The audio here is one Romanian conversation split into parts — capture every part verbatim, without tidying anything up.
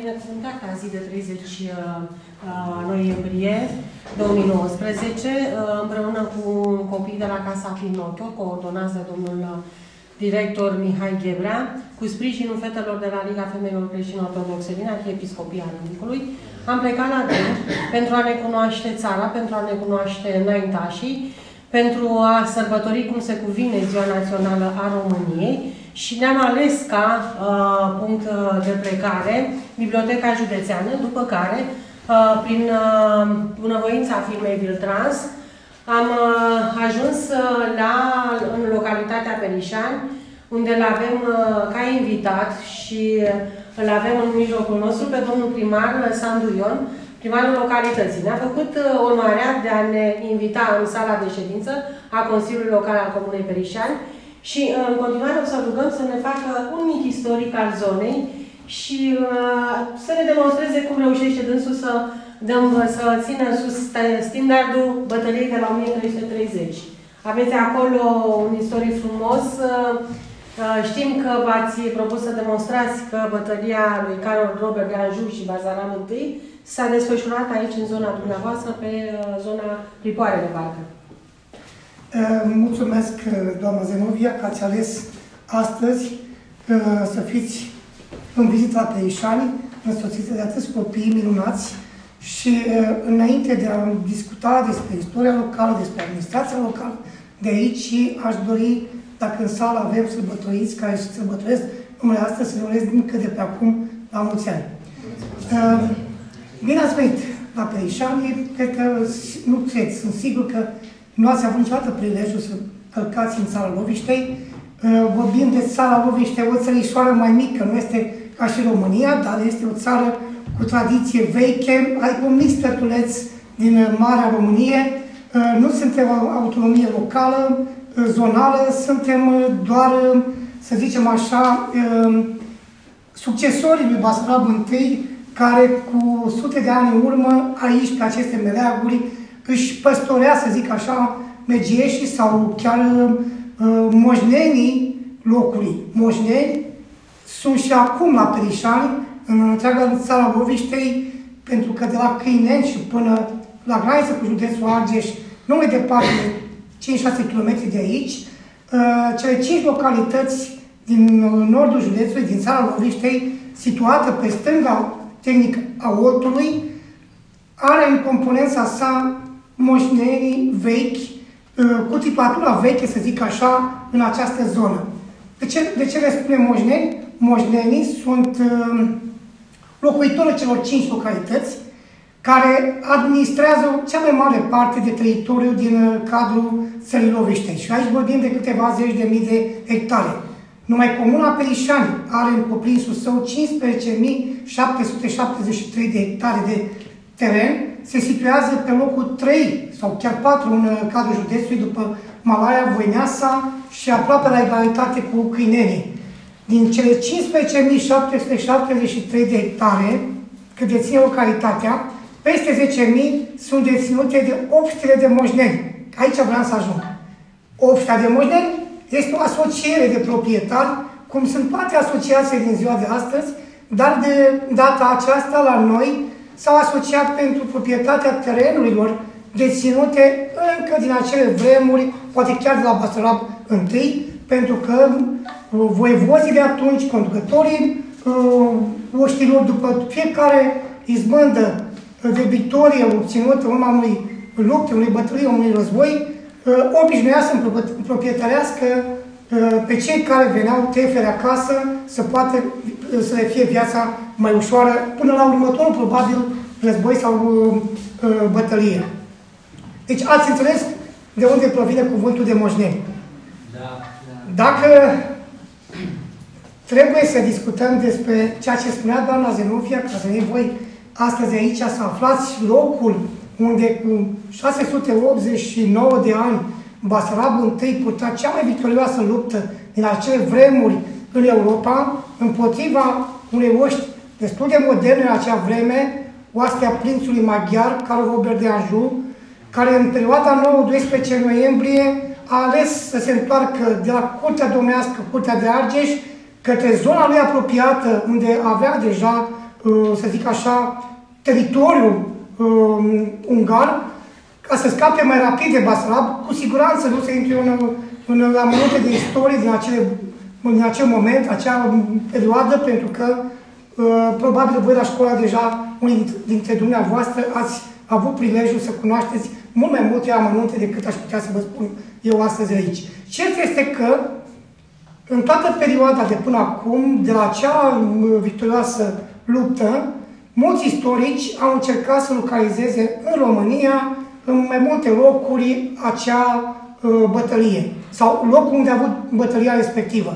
binecuvântată azi de treizeci noiembrie două mii nouăsprezece, împreună cu copiii de la Casa Pinocchio, coordonați de domnul director Mihai Ghebrea, cu sprijinul fetelor de la Liga Femeilor Creștine Ortodoxe din Arhiepiscopia Râmnicului, am plecat la drum pentru a ne cunoaște țara, pentru a ne cunoaște înaintașii, pentru a sărbători cum se cuvine Ziua Națională a României și ne-am ales ca uh, punct de plecare Biblioteca Județeană, după care, uh, prin uh, bunăvoința firmei Viltrans, am uh, ajuns uh, la, în localitatea Perișani, unde îl avem uh, ca invitat și uh, îl avem în mijlocul nostru pe domnul primar Sandu Ion, primarul localității. Ne-a făcut uh, onoarea de a ne invita în sala de ședință a Consiliului Local al Comunei Perișani și uh, în continuare o să rugăm să ne facă un mic istoric al zonei și uh, să ne demonstreze cum reușește dânsul să, dăm, să țină sus standardul bătăliei de la o mie trei sute treizeci. Aveți acolo un istoric frumos. Uh, Știm că v-ați propus să demonstrați că bătălia lui Carol Robert de Anjou și Bazaram I s-a desfășurat aici, în zona dumneavoastră, pe zona Pripoare de parcă. Mulțumesc, doamna Zenovia, că ați ales astăzi să fiți în vizită la Perișani, însoțiți de atâți copii minunați și înainte de a discuta despre istoria locală, despre administrația locală de aici, aș dori, dacă în sală avem sărbătoriți care să sărbătoresc numele astăzi, să le urez încă de pe acum la mulți ani. Uh, bine ați venit la Perișani, cred că, nu cred, sunt sigur că nu ați avut niciodată prilejul să călcați în țara Loviștei. Uh, vorbim de țara Loviște, o țărișoară mai mică, nu este ca și România, dar este o țară cu tradiție veche, adică un mic stătuleț din Marea Românie. Uh, nu suntem o autonomie locală, zonală, suntem doar, să zicem așa, succesorii lui Basarab I, care cu sute de ani în urmă, aici, pe aceste meleaguri, își păstorea, să zic așa, megieșii sau chiar moșnenii locului. Moșneni sunt și acum la Perișani, în întreaga țara Loviștei, pentru că de la Câineni și până la graniță cu județul Argeș, nu mai departe de cinci șase kilometri de aici, cele cinci localități din nordul județului, din țara Loviștei, situată pe stânga tehnică a Oltului, are în componența sa moșnenii vechi, cu tipatura veche, să zic așa, în această zonă. De ce, de ce le spunem moșneni? Moșnenii sunt locuitorii celor cinci localități, care administrează cea mai mare parte de teritoriu din cadrul țării Loviștei. Și aici vorbim de câteva zeci de mii de hectare. Numai Comuna Perișani are în cuprinsul său cincisprezece mii șapte sute șaptezeci și trei de hectare de teren. Se situează pe locul trei sau chiar patru în cadrul județului, după Malaia, Voineasa și aproape la egalitate cu Câinenii. Din cele cincisprezece mii șapte sute șaptezeci și trei de hectare, cât deține localitatea, peste zece mii sunt deținute de opt sute de moșneni. Aici vreau să ajung. opt sute de moșneni este o asociere de proprietari, cum sunt toate asociațiile din ziua de astăzi, dar de data aceasta la noi s-au asociat pentru proprietatea terenurilor deținute încă din acele vremuri, poate chiar de la Basarab I, pentru că voievozii de atunci, conducătorii oștilor, după fiecare izbândă de victorie obținută în urma unui lupte, unei bătălii, unui război, obișnuia să împroprietărească pe cei care veneau teferi acasă să poată să le fie viața mai ușoară până la următorul, probabil, război sau bătălie. Deci ați înțeles de unde provine cuvântul de moșneni. Da. Dacă trebuie să discutăm despre ceea ce spunea doamna Zenovia, ca să ne voi astăzi aici să aflați locul unde cu șase sute optzeci și nouă de ani Basarab I purta cea mai victorioasă luptă din acele vremuri în Europa, împotriva unei oști destul de moderne în acea vreme, oastea prințului maghiar, Carol Robert de Anjou, care în perioada nouă doisprezece noiembrie a ales să se întoarcă de la curtea domnească, curtea de Argeș, către zona lui apropiată, unde avea deja să zic așa, teritoriul ungar, ca să scape mai rapid de Basarab. Cu siguranță nu se intre în, în amănunte de istorie din, acele, din acel moment, acea perioadă, pentru că probabil voi la școala deja, unii dintre dumneavoastră, ați avut prilejul să cunoașteți mult mai multe amănunte decât aș putea să vă spun eu astăzi aici. Cert este că în toată perioada de până acum, de la acea victorioasă luptă, mulți istorici au încercat să localizeze în România, în mai multe locuri, acea uh, bătălie, sau locul unde a avut bătălia respectivă.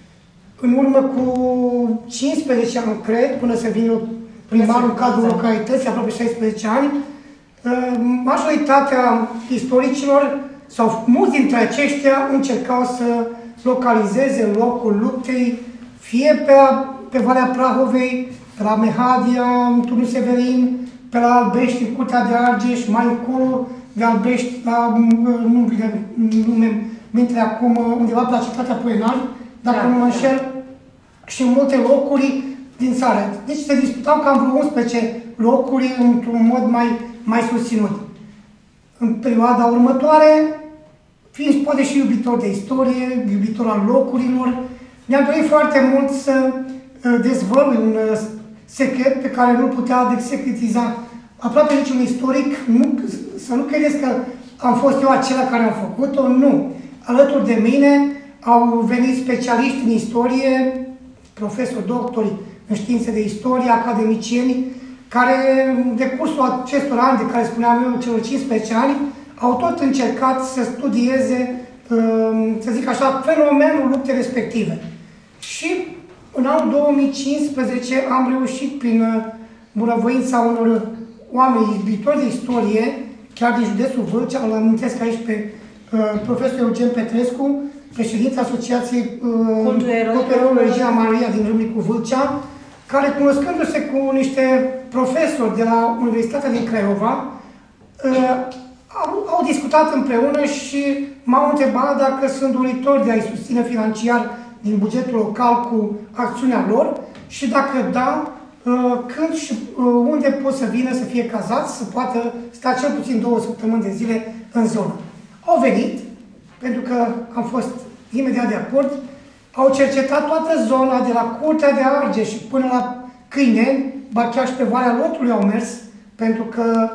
În urmă cu cincisprezece ani, cred, până să vin eu primarul în cadrul localității, aproape șaisprezece ani, uh, majoritatea istoricilor, sau mulți dintre aceștia, încercau să localizeze locul luptei, fie pe, pe Valea Prahovei, pe la Mehadia, în Turnul Severin, pe la Albești, în Curtea de Argeș, mai încolo de Albești, la, nu nume minte acum, undeva pe la Cetatea Poenari, dacă da, nu mă înșel, da. Și în multe locuri din țară. Deci se disputau cam vreo unsprezece locuri într-un mod mai, mai susținut. În perioada următoare, fiind poate și iubitor de istorie, iubitor al locurilor, mi-am dorit foarte mult să dezvălui un secret pe care nu putea secretiza aproape niciun istoric. Nu, să nu credeți că am fost eu acela care am făcut-o, nu. Alături de mine au venit specialiști în istorie, profesori, doctori în științe de istorie, academicieni, care în decursul acestor ani, de care spuneam eu, celor cincisprezece ani, au tot încercat să studieze, să zic așa, fenomenul luptei respective. Și în anul două mii cincisprezece am reușit, prin bunăvoința unor oameni iubitori de istorie, chiar din județul Vâlcea, îl amintesc aici pe uh, profesor Eugen Petrescu, președinte Asociației uh, Cultureului Regina Maria din Râmnicu Vâlcea, care, cunoscându-se cu niște profesori de la Universitatea din Craiova, uh, au, au discutat împreună și m-au întrebat dacă sunt doritori de a-i susține financiar din bugetul local cu acțiunea lor și dacă da, când și unde pot să vină să fie cazați, să poată sta cel puțin două săptămâni de zile în zonă. Au venit, pentru că am fost imediat de acord, au cercetat toată zona de la Curtea de Argeș și până la Câineni, ba chiar și pe Valea Lotului au mers, pentru că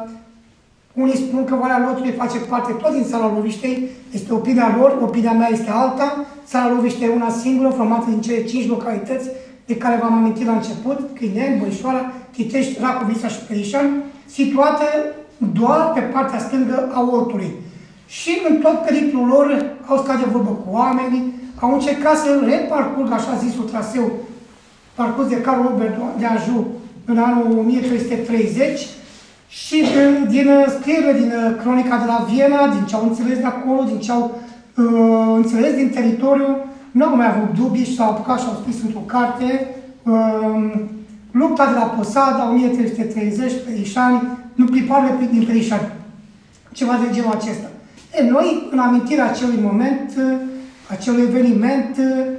unii spun că Valea Lotului face parte tot din Țara Loviștei, este opinia lor, opinia mea este alta. Țara Loviște e una singură, formată din cele cinci localități de care v-am amintit la început, Câineni, Băișoara, Chitești, Racovița și Perișan, situate doar pe partea stângă a Oltului. Și în tot periplul lor au stat de vorbă cu oamenii, au încercat să reparcurgă așa zisul traseu parcurs de Carol Robert de Anjou în anul o mie trei sute treizeci și din, din scrierile din cronica de la Viena, din ce au înțeles de acolo, din ce au uh, înțeles din teritoriu, nu au mai avut dubii și s-au apucat și au scris într-o carte uh, lupta de la Posada, o mie trei sute treizeci, Perișani, nu cliparele din Perișani. Ceva de genul acesta. E, noi, în amintirea acelui moment, acelui eveniment,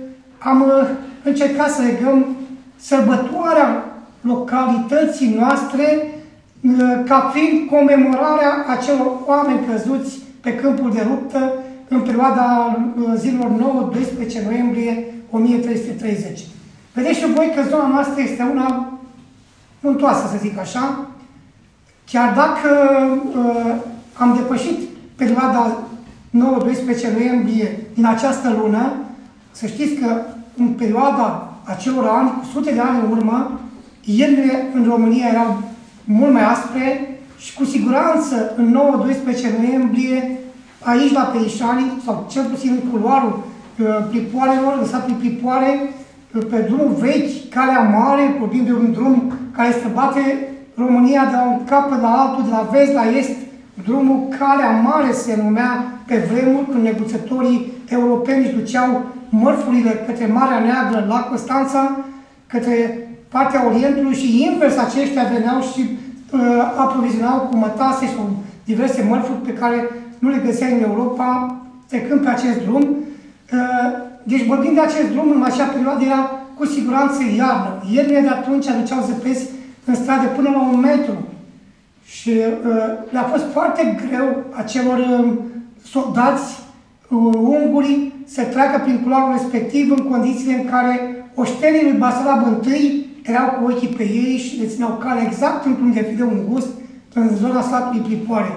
am încercat să legăm sărbătoarea localității noastre ca fiind comemorarea acelor oameni căzuți pe câmpul de luptă în perioada zilelor nouă doisprezece noiembrie o mie trei sute treizeci. Vedeți și voi că zona noastră este una muntoasă, să zic așa, chiar dacă uh, am depășit perioada nouă doisprezece noiembrie din această lună, să știți că în perioada acelor ani, cu sute de ani în urmă, iernile în România erau mult mai aspre și cu siguranță în nouă doisprezece noiembrie, aici la Perișani, sau cel puțin în culoarul uh, Plipoarelor, în satul Plipoare, uh, pe drumul vechi, Calea Mare, vorbim de un drum care străbate România de la un capăt la altul, de la vest la est, drumul Calea Mare se numea pe vremuri, când neguțătorii europeni își duceau mărfurile către Marea Neagră, la Constanța, către partea Orientului și invers aceștia veneau și uh, aprovizionau cu mătase sau diverse mărfuri pe care nu le găseai în Europa, trecând pe acest drum. Uh, deci vorbind de acest drum, în acea perioadă era cu siguranță iarnă. Iernile de atunci aduceau zăpezi în stradă până la un metru. Și uh, le-a fost foarte greu acelor uh, soldați uh, unguri să treacă prin culoarul respectiv în condițiile în care oștenii lui Basarab I erau cu ochii pe ei și le țineau calea exact într-un defileu îngust în zona satului Pripoare.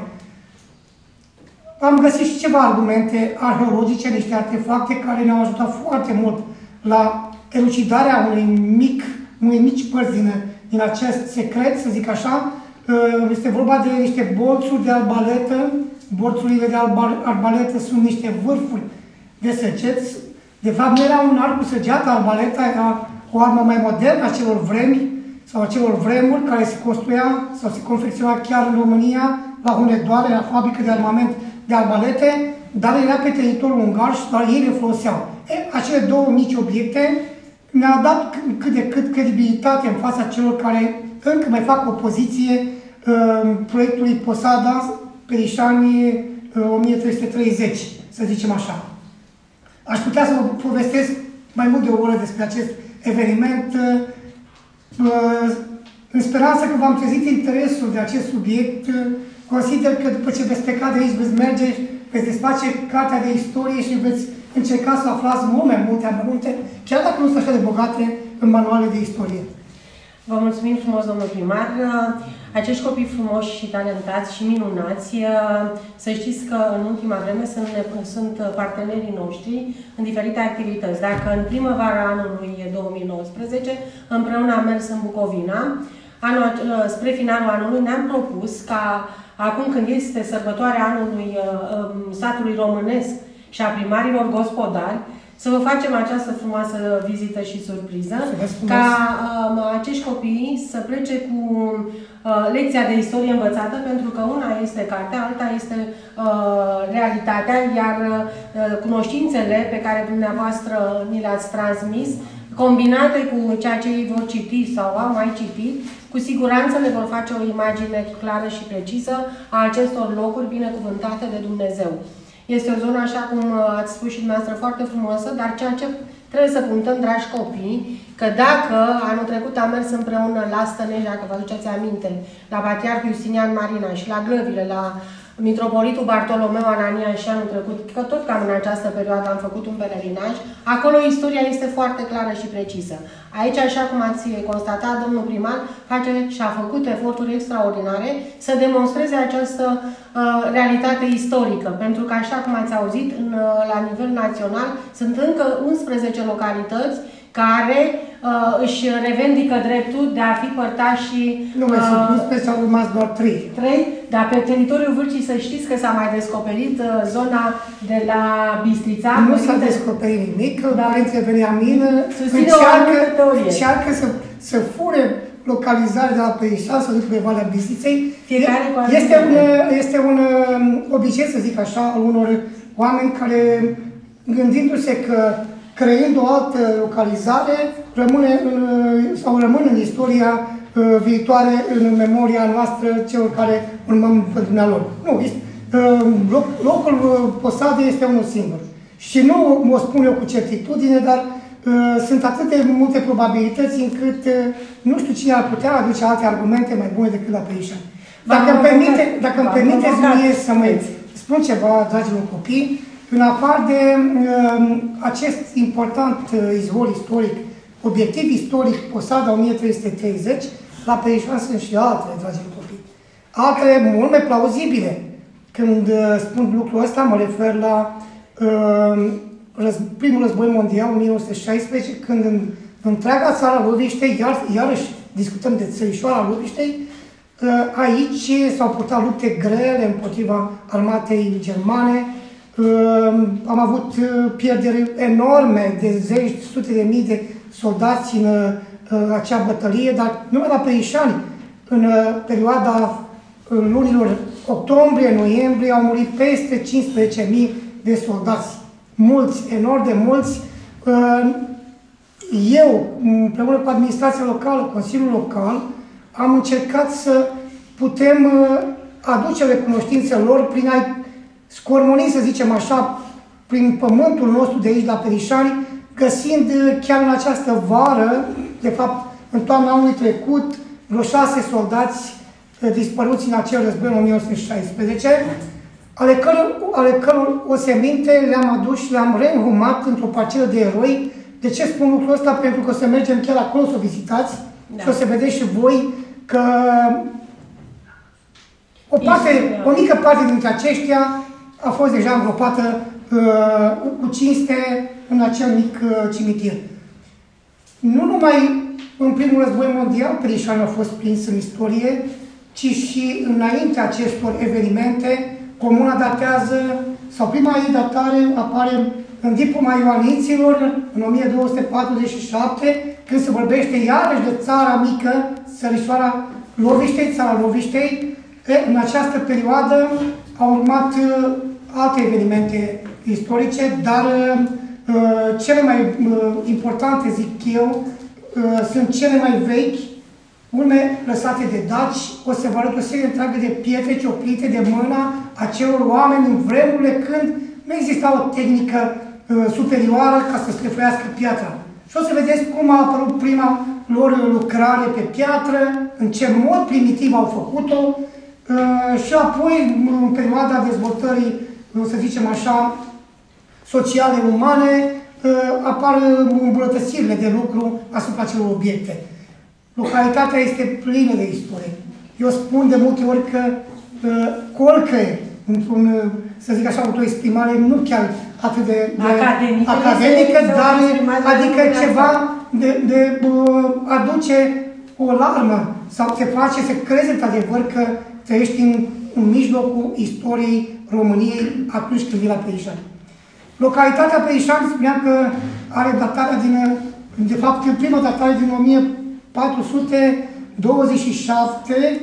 Am găsit și ceva argumente arheologice, niște artefacte care ne-au ajutat foarte mult la elucidarea unui mic, unei mici părți din, din acest secret, să zic așa. Este vorba de niște bolțuri de arbaletă. Bolțurile de arbaletă sunt niște vârfuri de săgeți. De fapt, nu era un arc cu săgeată, arbaleta era o armă mai modernă a celor vremi sau a celor vremuri, care se construia sau se confecționa chiar în România, la Hunedoare, la fabrică de armament de arbalete, dar era pe teritoriul ungar și doar ei le foloseau. E, acele două mici obiecte ne-au dat cât de cât credibilitate în fața celor care încă mai fac opoziție uh, proiectului Posada Perișani uh, o mie trei sute treizeci, să zicem așa. Aș putea să vă povestesc mai mult de o oră despre acest eveniment, uh, în speranță că v-am trezit interesul de acest subiect. Consider că după ce veți pleca de aici, veți merge, veți desface cartea de istorie și veți încerca să aflați mult mai multe amănunte, chiar dacă nu sunt așa de bogate în manuale de istorie. Vă mulțumim frumos, domnul primar. Acești copii frumoși și talentați și minunați, să știți că în ultima vreme sunt, sunt partenerii noștri în diferite activități. Dacă în primăvara anului două mii nouăsprezece împreună am mers în Bucovina, anul, spre finalul anului ne-am propus ca acum când este sărbătoarea anului satului românesc și a primarilor gospodari, să vă facem această frumoasă vizită și surpriză, ca uh, acești copii să plece cu uh, lecția de istorie învățată, pentru că una este cartea, alta este uh, realitatea, iar uh, cunoștințele pe care dumneavoastră ni le-ați transmis, combinate cu ceea ce ei vor citi sau au mai citit, cu siguranță le vor face o imagine clară și precisă a acestor locuri binecuvântate de Dumnezeu. Este o zonă, așa cum ați spus și dumneavoastră, foarte frumoasă, dar ceea ce trebuie să punctăm, dragi copii, că dacă anul trecut am mers împreună la Stănești, dacă vă aduceți aminte, la Patriarhul Justinian Marina și la Glăvile, la Mitropolitul Bartolomeu Anania și anul trecut, că tot cam în această perioadă am făcut un pelerinaj, acolo istoria este foarte clară și precisă. Aici, așa cum ați constatat, domnul primar face și a făcut eforturi extraordinare să demonstreze această uh, realitate istorică, pentru că, așa cum ați auzit, în, la nivel național sunt încă unsprezece localități care uh, își revendică dreptul de a fi părtași. Nu mai uh, sunt unsprezece, au rămas doar trei. trei, dar pe teritoriul Vârcii să știți că s-a mai descoperit uh, zona de la Bistrița. Nu s-a descoperit nimic, da. Părinții Veniamin încearcă, încearcă să, să fure localizare de la Perișan, să ducă pe Valea Bistriței. Este un, este un obicei, să zic așa, al unor oameni care, gândindu-se că creând o altă localizare, rămâne în, sau rămân în istoria uh, viitoare, în memoria noastră, celor care urmăm pe dumnealor. Nu, este, uh, loc, locul uh, Posadei este unul singur. Și nu mă spun eu cu certitudine, dar uh, sunt atât de multe probabilități încât uh, nu știu cine ar putea aduce alte argumente mai bune decât la Perișan. Dacă îmi permite, dacă îmi permiteți mie să mă spun ceva, dragilor copii, în afară de uh, acest important uh, izvor istoric, obiectiv istoric, Posada o mie trei sute treizeci, la Perișan sunt și altele, dragii copii. Altele mult mai plauzibile. Când uh, spun lucrul ăsta, mă refer la uh, răz, primul război mondial, o mie nouă sute șaisprezece, când în, în întreaga țara Loviștei, iar, iarăși discutăm de țărișoara Loviștei, uh, aici s-au purtat lupte grele împotriva armatei germane. Uh, am avut uh, pierderi enorme de zeci, sute de mii de soldați în uh, acea bătălie, dar numai la Perișani, în uh, perioada uh, lunilor octombrie, noiembrie, au murit peste cincisprezece mii de soldați. Mulți, enorm de mulți. Uh, eu, împreună cu administrația locală, Consiliul Local, am încercat să putem uh, aduce recunoștințe lor prin a scormoni, să zicem așa, prin pământul nostru de aici la Perișani, găsind chiar în această vară, de fapt în toamna anului trecut, vreo șase soldați dispăruți în acel război în o mie nouă sute șaisprezece, ale căror, ale căror oseminte le-am adus și le-am reînhumat într-o parcelă de eroi. De ce spun lucrul ăsta? Pentru că o să mergem chiar acolo să o vizitați, da. Și o să vedeți și voi că o, parte, o mică parte dintre aceștia a fost deja îngropată uh, cu cinste în acel mic uh, cimitir. Nu numai în primul război mondial Perișanul a fost prins în istorie, ci și înainte acestor evenimente, comuna datează, sau prima ei datare apare în diploma ioaniților, în o mie două sute patruzeci și șapte, când se vorbește iarăși de țara mică, Sărișoara Loviștei, țara Loviștei. E, în această perioadă au urmat uh, alte evenimente istorice, dar uh, cele mai uh, importante, zic eu, uh, sunt cele mai vechi, urme lăsate de daci. O să vă arăt o serie întreagă de pietre cioplite de mâna acelor oameni în vremurile când nu exista o tehnică uh, superioară ca să sclefuiască piatra. Și o să vedeți cum a apărut prima lor lucrare pe piatră, în ce mod primitiv au făcut-o, uh, și apoi, în perioada dezvoltării, să zicem așa, sociale, umane, uh, apar îmbunătățirile de lucru asupra acelor obiecte. Localitatea este plină de istorie. Eu spun de multe ori că uh, colcă, într-un, uh, să zic așa, o exprimare nu chiar atât de, de academică, academică dar adică ceva de, de uh, aduce o larmă sau te face să crezi într-adevăr că trăiești în, în mijlocul istoriei României atunci când vii la Perișani. Localitatea Perișani, spuneam că are datarea din, de fapt, prima datare din o mie patru sute douăzeci și șapte,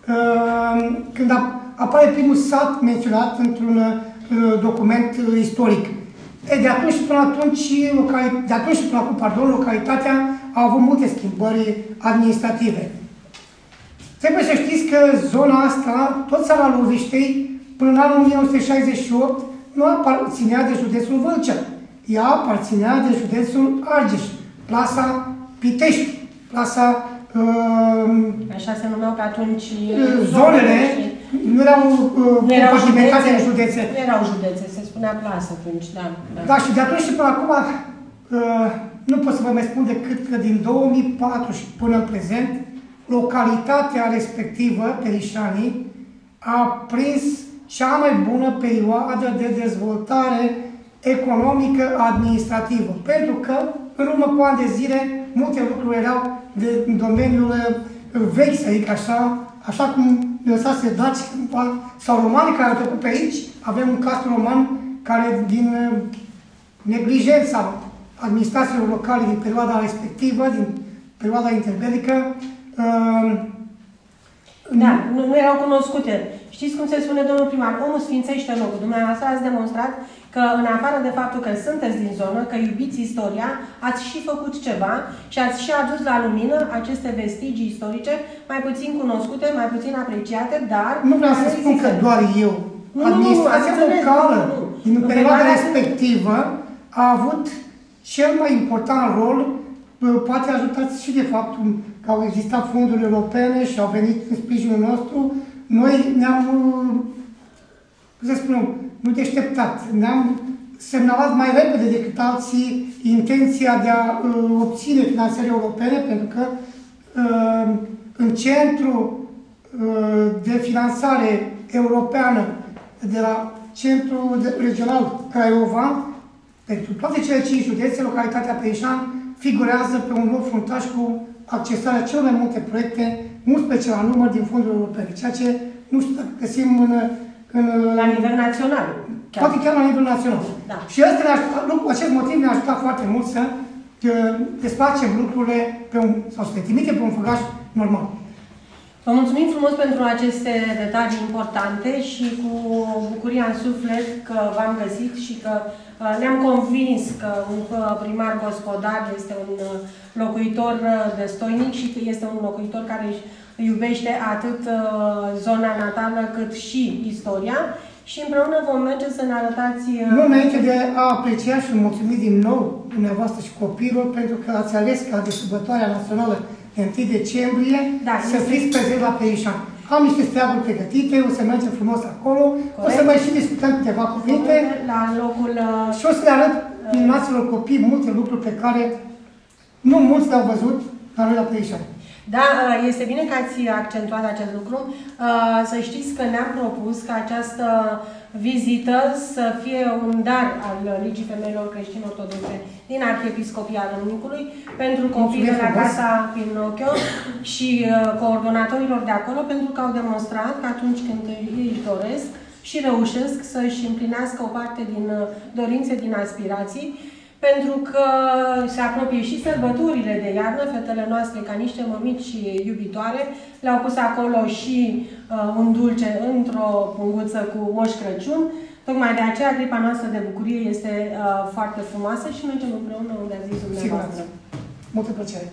când apare primul sat menționat într-un document istoric. E, de atunci până atunci, de atunci până acum, pardon, localitatea a avut multe schimbări administrative. Trebuie să știți că zona asta, tot țara Loviștei, până în anul o mie nouă sute șaizeci și opt, nu aparținea de județul Vâlcea. Ea aparținea de județul Argeș, plasa Pitești, plasa... Uh, Așa se numeau pe atunci... Zonele, nu erau compartimentate în județe. Nu erau județe, se spunea plasă atunci, da. Da, da, și de atunci și până acum, uh, nu pot să vă mai spun decât că din două mii patru și până în prezent, localitatea respectivă, Perișanii, a prins cea mai bună perioadă de dezvoltare economică administrativă. Pentru că, în urmă cu ani de zile, multe lucruri erau de, în domeniul vechi, să zic așa, așa cum lăsase daci sau romani care au trecut pe aici. Avem un castru roman care, din neglijența administrațiilor locale din perioada respectivă, din perioada interbelică, uh, Da, nu, nu erau cunoscute. Știți cum se spune, domnul primar? Omul sfințește locul. Dumneavoastră ați demonstrat că, în afară de faptul că sunteți din zonă, că iubiți istoria, ați și făcut ceva și ați și adus la lumină aceste vestigii istorice, mai puțin cunoscute, mai puțin apreciate, dar... Nu vreau să spun că doar eu. Nu, administrația nu, nu, locală, nu, nu. Din perioada respectivă, a avut cel mai important rol. Poate ajutați și de faptul că au existat fonduri europene și au venit în sprijinul nostru. Noi ne-am, cum să spunem, nu deșteptat, ne-am semnalat mai repede decât alții intenția de a uh, obține finanțări europene, pentru că uh, în centru uh, de finanțare europeană de la Centrul Regional Craiova, pentru toate cele cinci județe, localitatea Perișan figurează pe un loc fruntaș cu accesarea celor mai multe proiecte, unsprezece la număr din fonduri europene, ceea ce nu știu dacă găsim în... în la nivel național. Chiar. Poate chiar la nivel național. Da. Și ăsta ne ajuta, acest motiv ne-a ajutat foarte mult să desfacem lucrurile pe un, sau să le trimite pe un făgaș normal. Vă mulțumim frumos pentru aceste detalii importante și cu bucuria în suflet că v-am găsit și că ne-am convins că un primar gospodar este un locuitor destoinic și că este un locuitor care își iubește atât zona natală cât și istoria și împreună vom merge să ne arătați... Nu înainte de a aprecia și mulțumim din nou dumneavoastră și copiilor pentru că ați ales ca de sărbătoarea națională de întâi decembrie, da, să este... fiți prezent la Perișan. Am niște steaguri pregătite, o să mergem frumos acolo, corect. O să mai și discutăm câteva cuvinte la locul... și o să le arăt minunaților copii multe lucruri pe care nu mulți le-au văzut la noi la Perișan. Da, este bine că ați accentuat acest lucru. Să știți că ne-am propus ca această vizită să fie un dar al Ligii Femeilor Creștine Ortodoxe din Arhiepiscopia Râmnicului pentru copiii de la Casa Pinocchio și coordonatorilor de acolo, pentru că au demonstrat că atunci când ei își doresc și reușesc să-și împlinească o parte din dorințe, din aspirații, pentru că se apropie și sărbătorile de iarnă, fetele noastre, ca niște mămici iubitoare, le-au pus acolo și uh, un dulce într-o punguță cu Moș Crăciun. Tocmai de aceea, clipa noastră de bucurie este uh, foarte frumoasă și mergem împreună unde a zis dumneavoastră. Multă plăcere!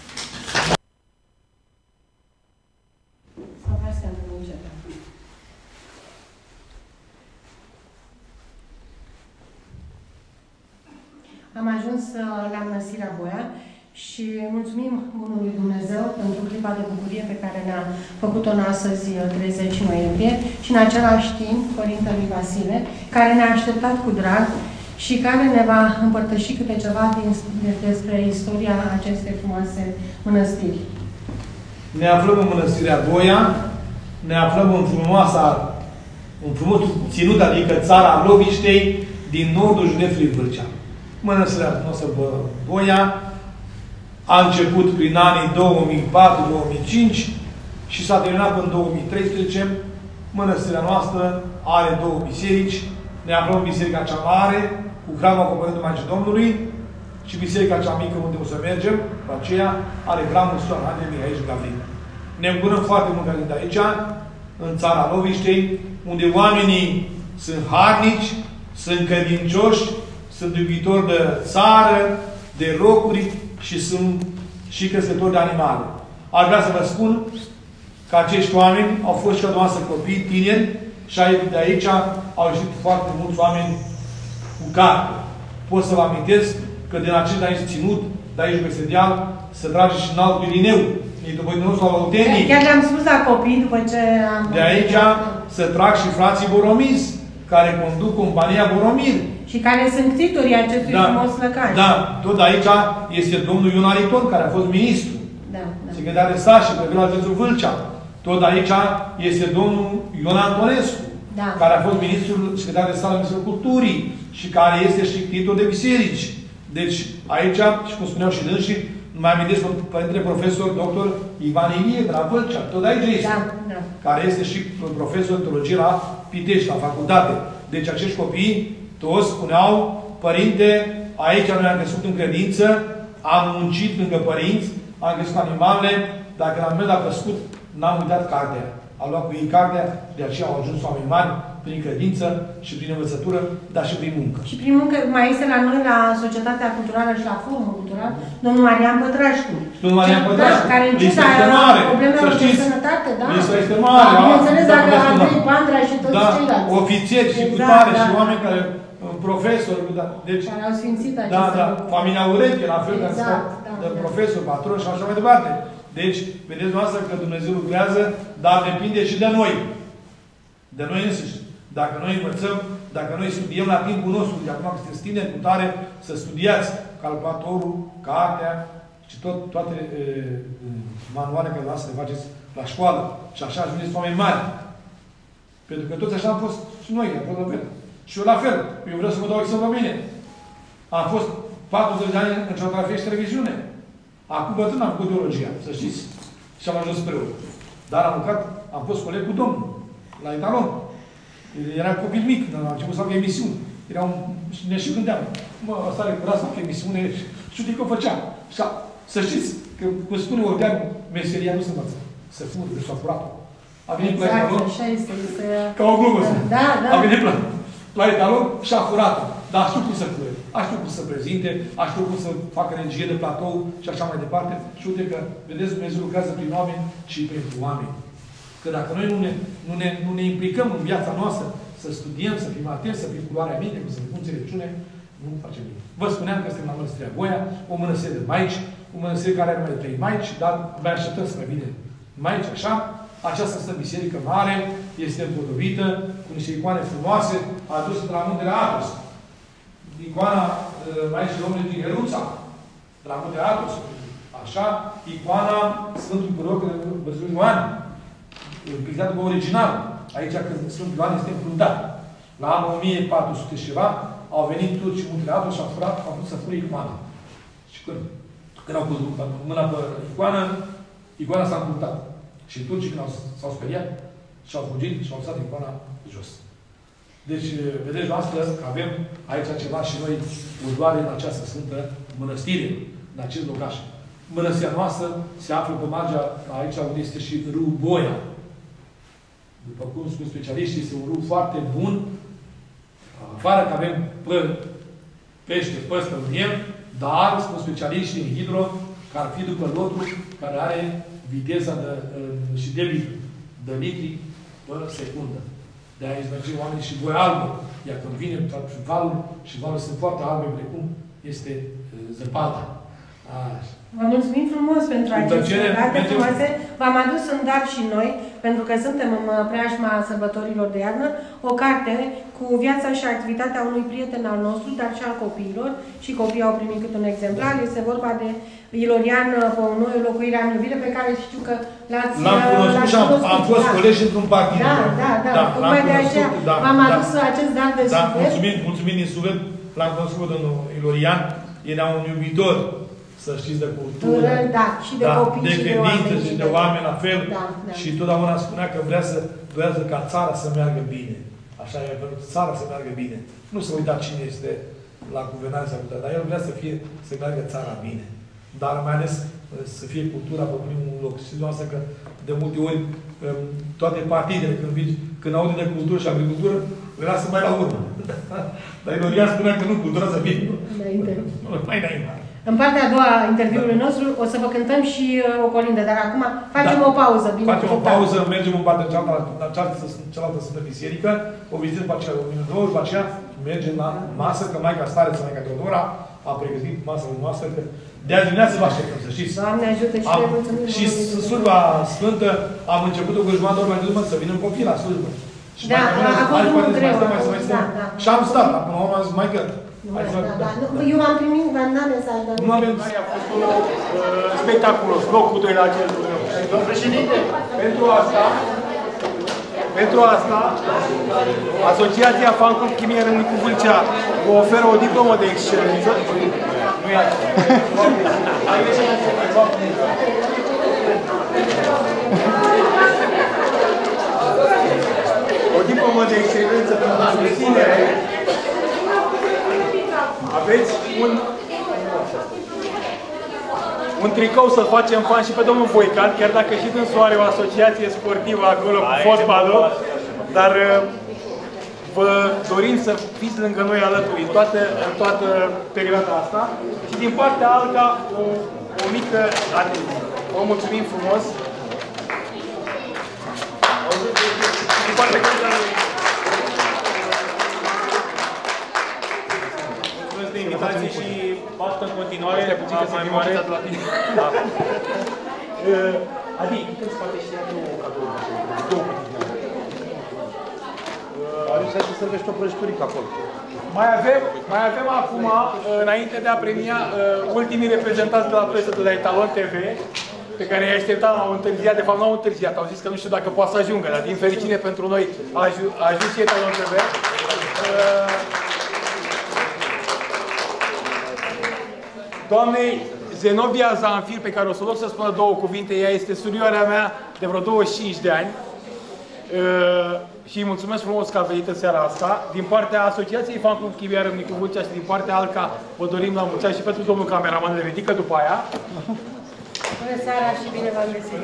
Am ajuns la Mănăstirea Boia și mulțumim Bunului Dumnezeu pentru clipa de bucurie pe care ne-a făcut-o în astăzi, treizeci noiembrie, și în același timp Părintele Vasile, care ne-a așteptat cu drag și care ne va împărtăși câte ceva din, despre istoria acestei frumoase mănăstiri. Ne aflăm în Mănăstirea Boia, ne aflăm în frumoasa, în frumos ținut, adică țara Loviștei, din nordul județului Vâlcea. Mănăstirea noastră Boia a început prin anii două mii patru două mii cinci și s-a terminat până în două mii treisprezece. Mănăstirea noastră are două biserici. Ne aflăm în biserica cea mare, cu hramul Acoperând Maicii Domnului, și biserica cea mică, unde o să mergem, cu aceea are hramul Sfântul Andrei Mihai Gavril. Ne bucurăm foarte mult de aici, în țara Loviștei, unde oamenii sunt harnici, sunt credincioși, sunt iubitori de țară, de locuri și sunt și crescători de animale. Aș vrea să vă spun că acești oameni au fost și ca dumneavoastră copii, tineri, și de aici au ieșit foarte mulți oameni cu carte. Pot să vă amintesc că din acest de aici ținut, de aici peste deal, se trage și în alt Pirineu. E după nostru la Oltenie. Chiar le-am spus la copii după ce am... De aici se trag și frații Boromiz, care conduc compania Boromir. Și care sunt titurii acestui da, frumos lăcaș. Da, tot de aici este domnul Ion Ariton, care a fost ministru. Da, da. Secretar de stat și prefect la județul Vâlcea. Tot de aici este domnul Ion Antonescu, da, care a fost ministrul, secretar de stat la Ministerul Culturii și care este și titul de biserici. Deci, aici, și cum spuneau și dânsii, mai amintesc pe părintele profesor doctor Ivan Ilie, de la Vâlcea. Tot de aici este. Da, da. Care este și profesor de teologie la Pitești, la facultate. Deci acești copii toți spuneau, părinte, aici noi am crescut în credință, am muncit lângă părinți, am crescut animalele, dacă la mine a crescut, n-am uitat cartea. Au luat cu ei cartea, de aceea au ajuns oameni mari, prin credință și prin învățătură, dar și prin muncă. Și prin muncă mai este la noi, la Societatea Culturală și la Forumul Cultural, domnul Marian Pătrașcu. Domnul Marian Pătrașcu. Da, care în ciuda problemelor de sănătate, da? Lista este mare. Da, bineînțeles, dacă Andrei Pandra și toți da, ceilalți. ofițeri și exact, culturale da, și oameni care, profesori, da, deci... Care au sfințit acest Da, da, lucru. Familia Ureche, la fel, exact, care da, de da. profesor, patron și așa mai departe. Deci, vedeți noastră că Dumnezeu lucrează, dar depinde și de noi. De noi însuși. Dacă noi învățăm, dacă noi studiem la timpul nostru, de acum că sunteți tineri cu tare, să studiați calculatorul, cartea și tot, toate e, manuale care lasă le faceți la școală. Și așa ajungeți oameni mari. Pentru că toți așa am fost și noi, am fost la fel. Și eu la fel. Eu vreau să vă dau exemplu la mine. Am fost patruzeci de ani în cinematografie și televiziune. Acum bătrân am făcut teologia, să știți. Și am ajuns preot. Dar am lucrat, am fost coleg cu Domnul, la Etalon. Era copil mic, am început să fac emisiuni. Era un... ne și gândeam. Mă, ăsta vrea să fac emisiune și uite că o făceam. Și să știți că, cum spune Ordeanu, meseria nu se învăță. Să fură, deci s-a furat-o. A venit exact, la Etalon, așa este, este... ca o glumă. Da, da. A venit la, la Etalon și a furat-o. Dar a știut cum să fure. A știut cum să prezinte, a știut cum să facă regie de platou și așa mai departe. Și uite că, vedeți, Dumnezeu lucrează prin oameni și pentru oameni. Că dacă noi nu ne, nu, ne, nu ne implicăm în viața noastră, să studiem, să fim atenți, să fim cu luarea minte, să fim cu înțelepciune, nu facem nimic. Vă spuneam că suntem la Mănăstirea Boia, o mănăstire de maici, o mănăstire care are mai trei maici, dar mai așteptăm să mai vină maici, așa. Această stă biserică mare, este împodobită, cu niște icoane frumoase, adusă de la Muntele Atos. Icoana Maicii Domnului din Heruța, de la Muntele Atos. Așa, icoana Sfântului Proroc Bătrânul Ioan, pictată pe original. Aici, când Sfântul Ioan este înfruntat. La anul o mie patru sute și ceva, au venit turcii Muntele Atos și au furat, au vrut să fure icoana. Și când, când au pus mâna pe icoană, icoana s-a înfruntat. Și turcii, când s-au speriat, și-au fugit și au lăsat icoana jos. Deci, vedeți noastră că avem aici ceva și noi urdoare în această sfântă mănăstire, în acest locaș. Mănăstirea noastră se află pe marginea, aici unde este și râul Boia. După cum spun specialiștii, este un râu foarte bun. Afară că avem păr, pește, păstă în el, dar, spun specialiștii în hidro, că ar fi după lotul care are viteza de, și debitul de litri pe secundă. De aici mergem oamenii și voi albă. Iar când vine valul, și valul sunt foarte albe, precum este zăpada. Așa. Vă mulțumim frumos pentru aceste date frumoase. V-am adus în dar și noi, pentru că suntem în preajma sărbătorilor de iarnă, o carte cu viața și activitatea unui prieten al nostru, dar și al copiilor. Și copiii au primit cât un exemplar. Este vorba de Ilorian Păunoiu, Locuirea în iubire, pe care știu că l-ați L-am cunoscut și am, am fost da. colegi într-un partid. Da, da, da. da Tocmai de aceea da, v-am da, adus da. acest dar de da, suflet. Mulțumim, mulțumim din suflet. L-am cunoscut pe domnul Ilorian. Era un iubitor, să știți, de cultură. Da, și de da, copii de și de credință oameni. și de oameni la fel. Da, da. Și totdeauna spunea că vrea să dorează ca țara să meargă bine. Așa e, pentru țara să meargă bine. Nu să uita cine este la guvernare sau dar el vrea să fie, să meargă țara bine. Dar mai ales să fie cultura pe primul loc. Știți noastră că de multe ori toate partidele, când, când aude de cultură și agricultură, vrea să mai la urmă. Dar Ilorian spunea că nu, cultura să fie. Înainte. Mai înainte. În partea a doua a interviului nostru o să vă cântăm și uh, o colindă, dar acum facem da. o pauză. Bine facem o pauză, mergem în partea cealaltă, la cealaltă, cealaltă Sfântă Biserică, o vizităm pe aceea o minut, două, după aceea mergem la masă, că Maica Stareță, Maica Teodora a pregătit masa noastră, că de azi dimineață vă așteptăm, să știți. Doamne ajută și am, ne mulțumim. Și slujba Sfântă am început-o cu jumătate de oră mai de urmă să vină copii la slujbă. Și da, mai a fost unul greu. Mai mai da, da. Și am stat, acum am zis, Maică, Da, da, da. Eu am primit, v-am dat mesaj, dar nu avem... A fost unul spectaculos, locul doi la acel turneu. Domnul președinte, pentru asta, pentru asta, Asociația Fan Club Chimie Râmnicu Vâlcea vă oferă o diplomă de excelență. Nu e așa. O diplomă de excelență pentru susținere. Aveți un, un tricou să facem fan și pe domnul Voican, chiar dacă și dânsul are o asociație sportivă acolo cu fotbalul, dar vă dorim să fiți lângă noi alături în toată, în toată perioada asta și din partea alta o, o mică atenție. Vă mulțumim frumos! Din partea de invitații și baftă în continuare, puțin că mai mare. La tine. Da. Adi, când spate și două cadouri, două cutii. Aici să servești o prăjiturică acolo. Mai avem, mai avem acum, înainte de a premia, ultimii reprezentanți de la presă de la Etalon T V, pe care i-a așteptat, au întârziat, de fapt nu au întârziat, au zis că nu știu dacă poate să ajungă, dar din fericire pentru noi a ajuns și Etalon T V. Doamnei Zenobia Zanfir, pe care o să o rog să spună două cuvinte, ea este surioarea mea de vreo douăzeci și cinci de ani. Uh, și îi mulțumesc frumos că a venit în seara asta. Din partea Asociației Fan Club Chimie Râmnicu Vâlcea și din partea Alca vă dorim la mulți ani și pentru domnul cameraman, le ridică după aia. Bună seara și bine v-am găsit!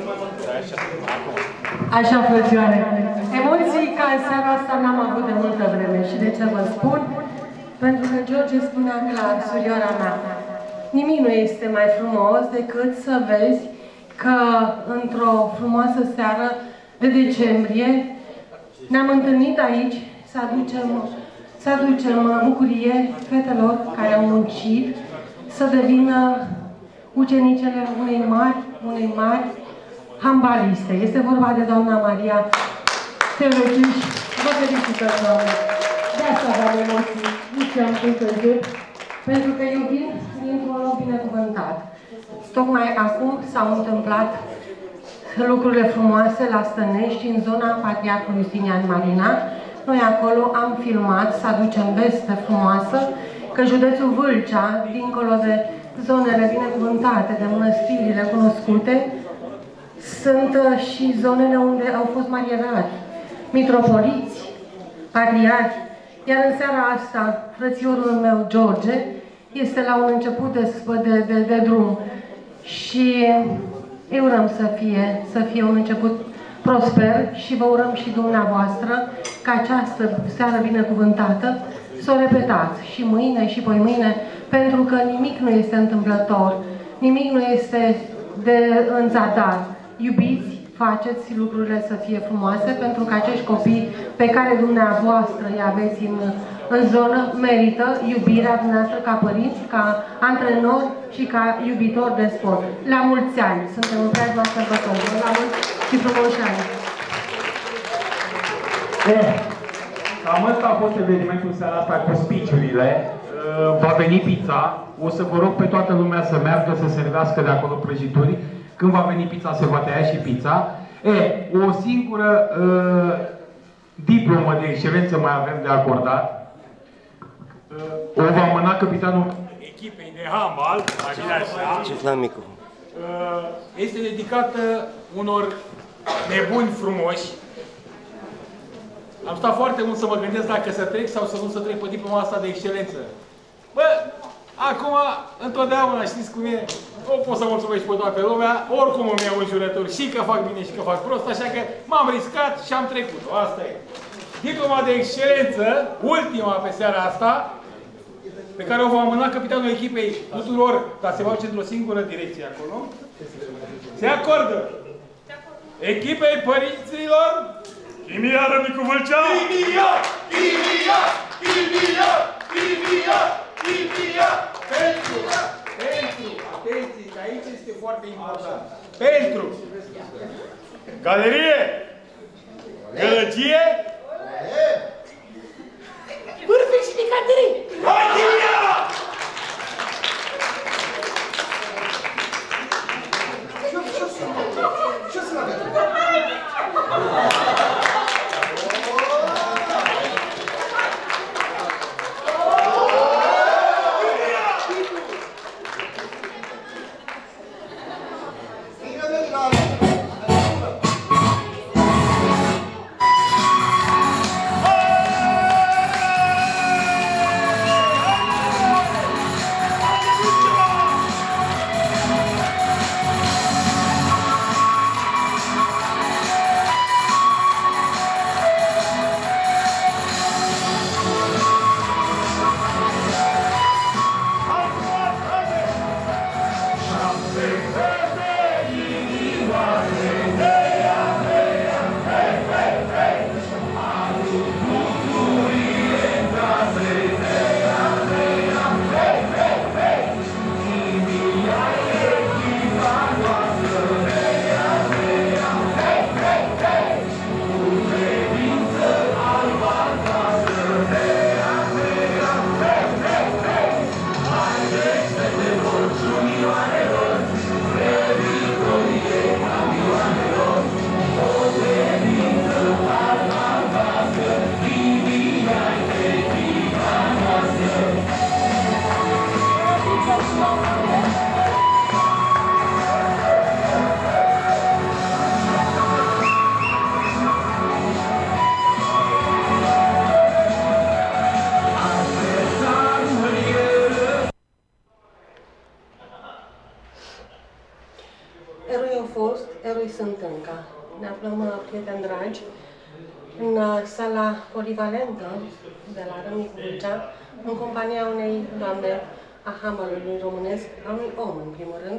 Așa, frățioare. Emoții ca în seara asta n-am avut de multă vreme. Și de ce vă spun? Pentru că George spunea clar, surioara mea, nimic nu este mai frumos decât să vezi că într-o frumoasă seară de decembrie ne-am întâlnit aici să aducem, să aducem bucurie fetelor care au muncit, să devină ucenicele unei mari, unei mari handbaliste. Este vorba de doamna Maria Tevechiș. Vă felicităm, doamne! De asta aveam emoții, nici am pus să încep, pentru că eu vin dintr-un loc binecuvântat. Tocmai acum s-au întâmplat lucrurile frumoase la Stănești, în zona Patriarhului Justinian Marina. Noi acolo am filmat să aducem veste frumoasă că județul Vâlcea, dincolo de zonele binecuvântate, de mănăstirile cunoscute, sunt și zonele unde au fost marierari, mitropoliți, patriarhi. Iar în seara asta, frățiorul meu, George, este la un început de, de, de, de drum și îi urăm să fie, să fie un început prosper și vă urăm și dumneavoastră ca această seară binecuvântată să o repetați și mâine și poimâine, pentru că nimic nu este întâmplător, nimic nu este de în zadar. Iubiți, faceți lucrurile să fie frumoase, pentru că acești copii pe care dumneavoastră îi aveți în, în zonă merită iubirea dumneavoastră ca părinți, ca antrenori și ca iubitori de sport. La mulți ani! Suntem în preajma sărbătorilor. La mulți și frumoși ani! Eh, cam ăsta a fost evenimentul seara asta cu speech-urile. Uh, va veni pizza. O să vă rog pe toată lumea să meargă să servească de acolo prăjituri. Când va veni pizza, se va tăia și pizza. E, o singură uh, diplomă de excelență mai avem de acordat. Uh, o va mâna capitanul echipei de handbal, uh, este dedicată unor nebuni frumoși. Am stat foarte mult să mă gândesc dacă să trec sau să nu să trec pe diploma asta de excelență. Bă, acum, întotdeauna, știți cum e? O pot să mulțumesc pe toată lumea, oricum îmi iau înjurături și că fac bine și că fac prost, așa că m-am riscat și am trecut-o. Asta e. Diploma de excelență, ultima pe seara asta, pe care o va amâna capitanul echipei tuturor, dar se va duce într-o singură direcție acolo. Se acordă echipei părinților Chimia Râmnicu Vâlcea! Chimia! Chimia! Chimia! Chimia! Chimia! Pentru! Pentru! Atenție, că aici este foarte important. Pentru! Galerie! Gălăgie! Vârfe și picanterii! Hai, Chimia! Ce-o să mă gătă? Sunt încă. Ne aflăm, prieteni dragi, în sala polivalentă de la Râmnicu Vâlcea, în compania unei doamne a handbalului românesc, a unui om, în primul rând.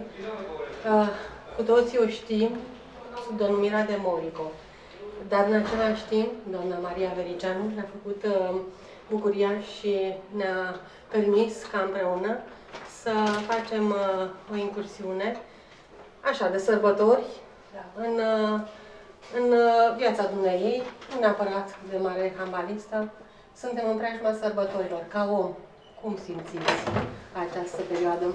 Cu toții o știm sub denumirea de Morico. Dar în același timp, doamna Maria Vericianu ne-a făcut bucuria și ne-a permis ca împreună să facem uh, o incursiune, așa, de sărbători, da. în, uh, în uh, viața dumneavoastră, nu neapărat de mare handbalistă. Suntem în preajma sărbătorilor. Ca om, cum simțiți această perioadă?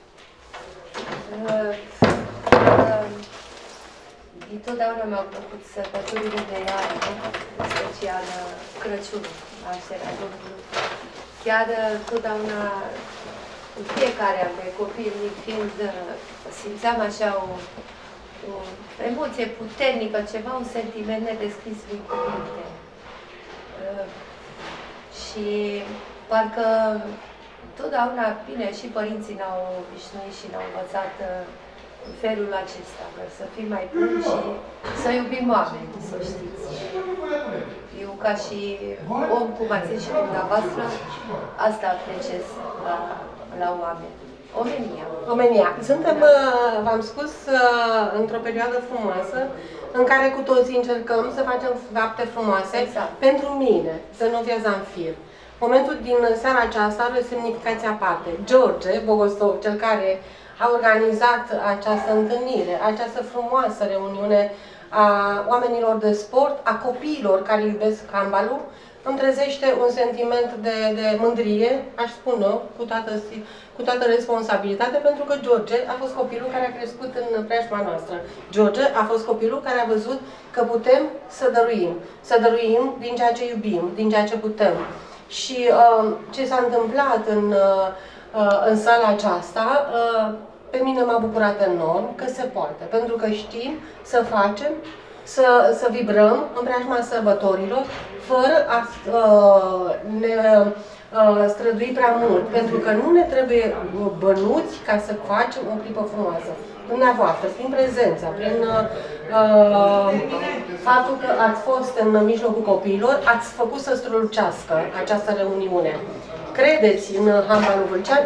Uh, uh, întotdeauna mi-au plăcut sărbătorile de iarnă, în special Crăciunul, nașterea Domnului. Chiar întotdeauna, în fiecare an de copil mic fiind, simțeam așa o, o emoție puternică, ceva, un sentiment nedescris prin cuvinte. Uh, și parcă întotdeauna, bine, și părinții ne-au obișnuit și ne-au învățat în felul acesta, să fim mai buni și să iubim oameni, să știți. Eu, ca și om, cum ați zis și dumneavoastră, asta apreciez la, la oameni. Omenia. Omenia. Suntem, v-am spus, într-o perioadă frumoasă, în care cu toții încercăm să facem fapte frumoase, exact, pentru mine, să nu fir. Momentul din seara aceasta are o semnificație aparte. George Bogostov, cel care a organizat această întâlnire, această frumoasă reuniune a oamenilor de sport, a copiilor care iubesc handbalul, îmi trezește un sentiment de, de mândrie, aș spune, cu toată, cu toată responsabilitatea, pentru că George a fost copilul care a crescut în preajma noastră. George a fost copilul care a văzut că putem să dăruim, să dăruim din ceea ce iubim, din ceea ce putem. Și uh, ce s-a întâmplat în, uh, în sala aceasta, uh, pe mine m-a bucurat enorm că se poate, pentru că știm să facem, să, să vibrăm în preajma sărbătorilor, fără a uh, ne uh, strădui prea mult, pentru că nu ne trebuie bănuți ca să facem o clipă frumoasă. Dumneavoastră, prin prezența, prin uh, faptul că ați fost în mijlocul copiilor, ați făcut să strălucească această reuniune. Credeți în handbalul vâlcean?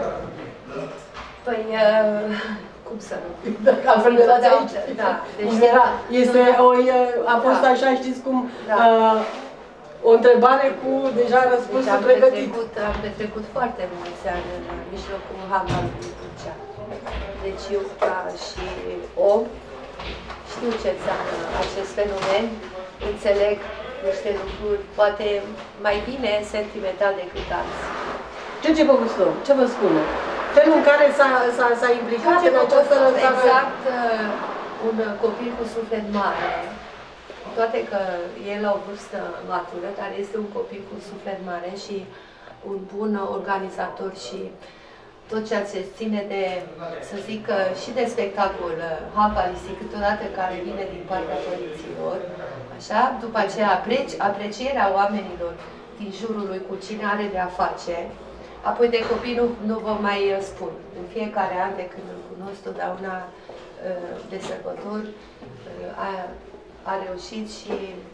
Păi, uh, cum să nu? Altfel de la aici. Da, deci era, este o, a fost, da, așa, știți cum, da, uh, o întrebare cu deja răspunsul deci pregătit. Petrecut, am petrecut foarte mulți ani în mijlocul handbalului vâlcean. Deci eu, ca și om, știu ce înseamnă acest fenomen, înțeleg niște lucruri, poate mai bine sentimental decât alții. Ce vă gustă? Ce vă spune? Felul în care s-a implicat în această lăsare? Exact, un copil cu suflet mare, toate că e la o vârstă matură, dar este un copil cu suflet mare și un bun organizator și tot ceea ce ține de, să zic, și de spectacol handbalistic, câteodată care vine din partea părinților, așa, după aceea apreci, aprecierea oamenilor din jurul lui cu cine are de a face, apoi de copii nu, nu vă mai spun. În fiecare an de când îl cunosc, totdeauna de sărbători, a, a reușit și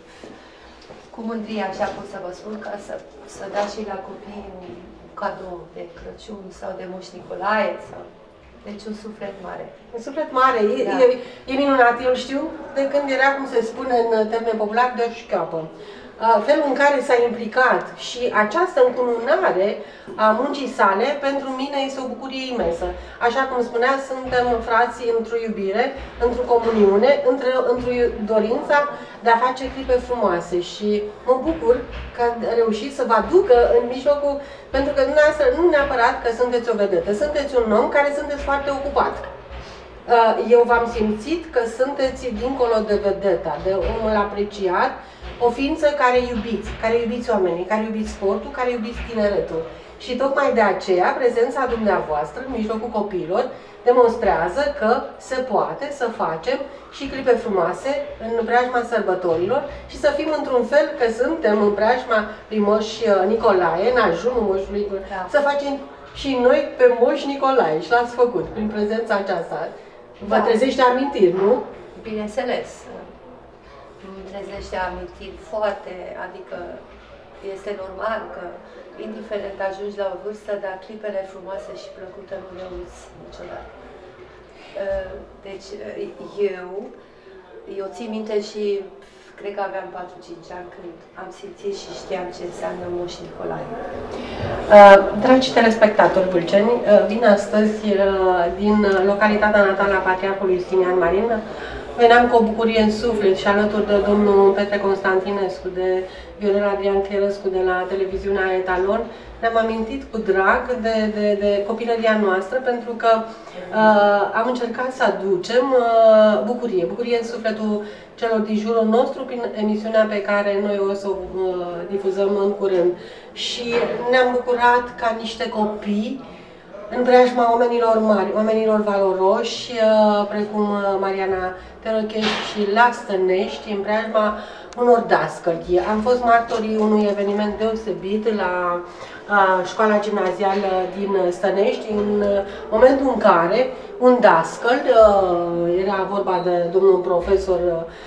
cu mândrie, așa pot să vă spun, ca să, să dați și la copii un cadou de Crăciun sau de Moș Nicolae. Sau... Deci un suflet mare. Un suflet mare, e, da, e, e minunat. Eu știu de când era, cum se spune în termen popular, de șchioapă. Felul în care s-a implicat și această încununare a muncii sale, pentru mine este o bucurie imensă. Așa cum spunea, suntem frații într-o iubire, într-o comuniune, într-o dorința de a face clipe frumoase. Și mă bucur că a reușit să vă aducă în mijlocul, pentru că dumneavoastră nu neapărat că sunteți o vedetă, sunteți un om care sunteți foarte ocupat. Eu v-am simțit că sunteți dincolo de vedeta, de omul apreciat, o ființă care iubiți, care iubiți oamenii, care iubiți sportul, care iubiți tineretul. Și tocmai de aceea, prezența dumneavoastră în mijlocul copiilor demonstrează că se poate să facem și clipe frumoase în preajma sărbătorilor și să fim într-un fel că suntem în preajma lui Moș Nicolae, în ajunul Moșului Nicolae, da, să facem și noi pe Moș Nicolae și l-ați făcut prin prezența aceasta. Vă, da, trezește amintiri, nu? Bineînțeles. Îmi trezește amintiri foarte, adică este normal că, indiferent ajungi la o vârstă, dar clipele frumoase și plăcute nu le uiți niciodată. Deci eu, eu țin minte și cred că aveam patru-cinci ani când am simțit și știam ce înseamnă Moș Nicolae. Uh, dragi telespectatori vâlceni, uh, vin astăzi uh, din localitatea natală a Patriarhului Justinian Marin. Veneam cu o bucurie în suflet și alături de domnul Petre Constantinescu, de Viorel Adrian Clerăscu de la televiziunea Etalon, ne-am amintit cu drag de, de, de copilăria noastră, pentru că uh, am încercat să aducem uh, bucurie, bucurie în sufletul celor din jurul nostru prin emisiunea pe care noi o să o uh, difuzăm în curând. Și ne-am bucurat ca niște copii în preajma oamenilor mari, oamenilor valoroși, precum Mariana Tărăchești și la Stănești, în preajma unor dascăli. Am fost martorii unui eveniment deosebit la școala gimnazială din Stănești, în momentul în care un dascăl, era vorba de domnul profesor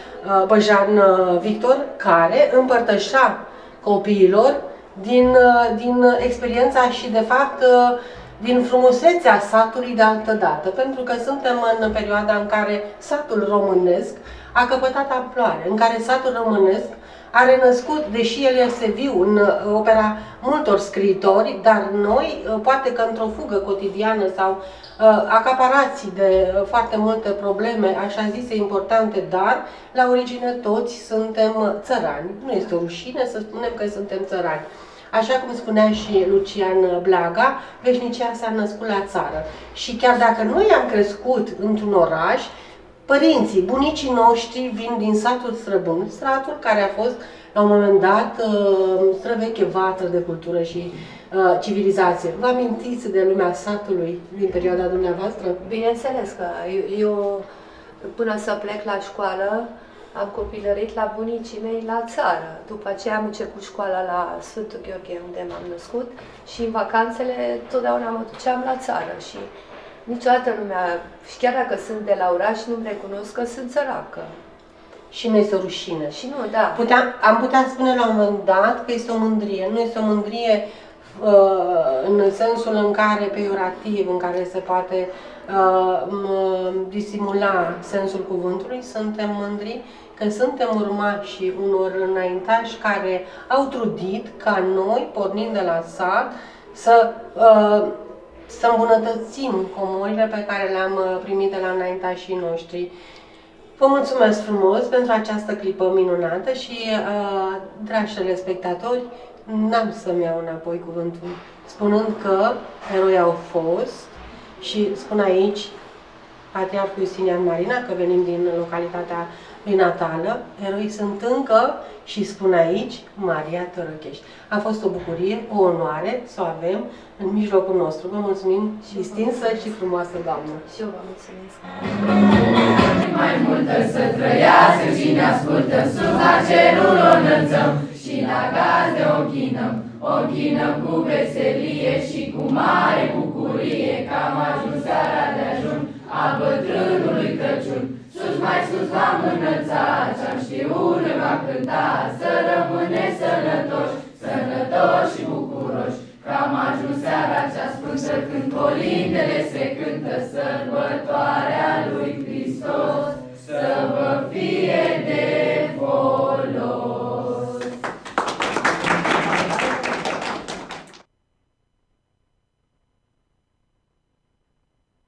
Băjan Victor, care împărtășea copiilor din, din experiența și, de fapt, din frumusețea satului de altădată, pentru că suntem în perioada în care satul românesc a căpătat amploare, în care satul românesc a renăscut, deși el este viu în opera multor scriitori, dar noi, poate că într-o fugă cotidiană sau uh, acaparații de foarte multe probleme, așa zise, importante, dar la origine toți suntem țărani. Nu este o rușine să spunem că suntem țărani. Așa cum spunea și Lucian Blaga, veșnicia s-a născut la țară. Și chiar dacă noi am crescut într-un oraș, părinții, bunicii noștri vin din satul Străbun, satul care a fost, la un moment dat, străveche vatră de cultură și uh, civilizație. Vă amintiți de lumea satului din perioada dumneavoastră? Bineînțeles că eu, eu până să plec la școală, am copilărit la bunicii mei la țară. După aceea am început școala la Sfântul Gheorghe, unde m-am născut, și în vacanțele totdeauna mă duceam la țară și niciodată lumea, și chiar dacă sunt de la oraș, nu-mi recunosc că sunt țăracă. Și nu este o rușine. Și nu, da. Puteam, am putea spune la un moment dat că este o mândrie. Nu este o mândrie uh, în sensul în care, peiorativ, în care se poate uh, disimula sensul cuvântului. Suntem mândri că suntem urmașii unor înaintași care au trudit ca noi, pornind de la sat, să, uh, să îmbunătățim comorile pe care le-am primit de la înaintașii noștri. Vă mulțumesc frumos pentru această clipă minunată și, uh, dragi telespectatori, n-am să-mi iau înapoi cuvântul, spunând că eroi au fost și spun aici Patriarhul Justinian Marina, că venim din localitatea lui natală, eroi sunt încă și spun aici Maria Tărăchești. A fost o bucurie, o onoare să o avem în mijlocul nostru. Vă mulțumim și distinsă și frumoasă doamnă. Și eu vă mulțumesc. Mai multă să trăiască cine ascultă, sus la cerul o înălțăm și la gazde o închinăm. O închinăm cu veselie și cu mare bucurie, că am ajuns seara de ajun a bătrânului Crăciun. Sus mai sus v-am înălțat, ce-am știut ne va cânta, să rămâneți sănătoși, sănătoși și bucuroși, că am ajuns seara cea sfântă când colindele se